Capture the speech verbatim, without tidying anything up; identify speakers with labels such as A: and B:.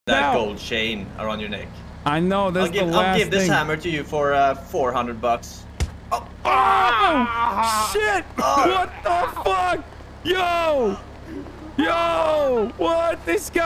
A: that
B: now.
A: gold chain around your neck.
B: I know. This
A: I'll
B: is
A: give,
B: the last
A: I'll give this
B: thing.
A: hammer to you for uh, four hundred bucks.
B: Oh, oh shit!
A: Oh.
B: What the fuck? Yo! Yo! What? This guy.